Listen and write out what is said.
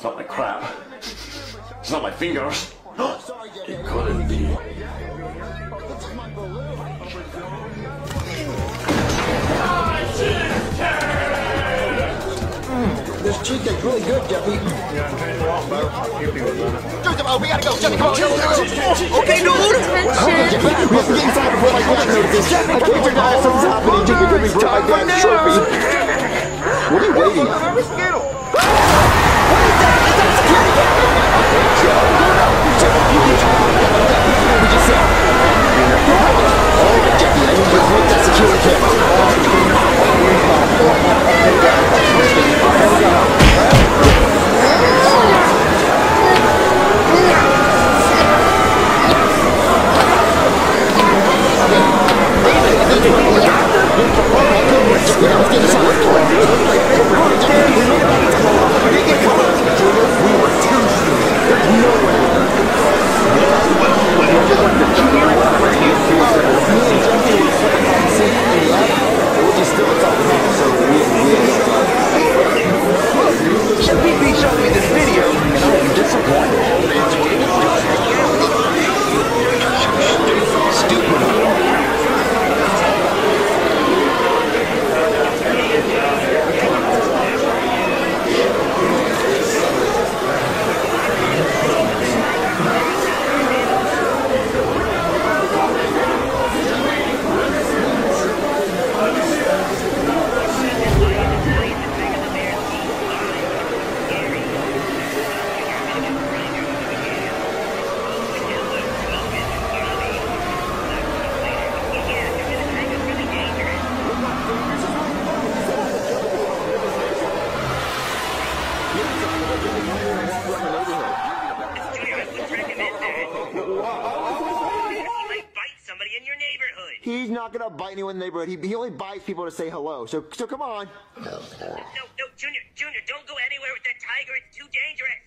It's not my crap. It's not my fingers. It couldn't be. This cheesecake's really good, Jeffy. Yeah, I'm trying to walk better. A few people done it. Oh, we gotta go, Jeffy, come on. Okay, dude. Attention. We have to get inside before my dad notices. I can't figure out if something's happening. Jeffy, bring my dad's trophy. What are you waiting on? Where's Skittle? He's not gonna bite anyone in the neighborhood. He only bites people to say hello. So come on. No, Junior, don't go anywhere with that tiger. It's too dangerous.